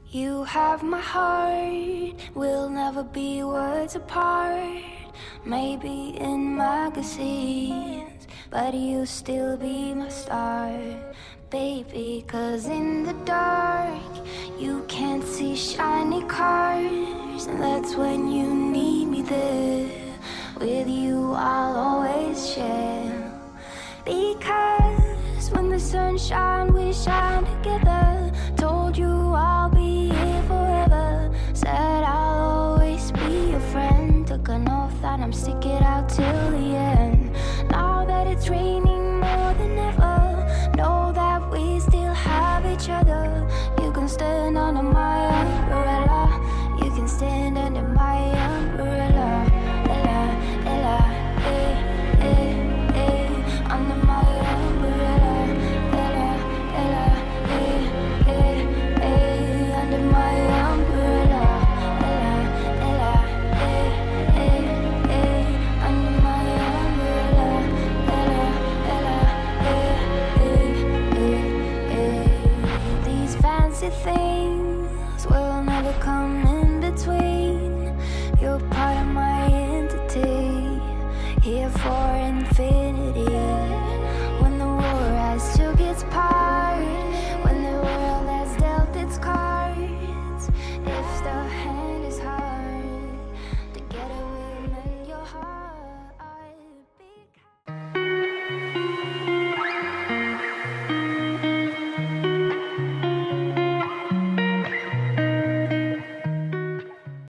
You have my heart, we'll never be worlds apart. Maybe in magazines, but you'll still be my star, baby. Cause in the dark, you can't see shiny cars, and that's when you need me there. With you I'll always share. Because when the sun shines, we shine together. Told you I'll be here forever. Said I'll always be your friend. Took an oath that I'm sticking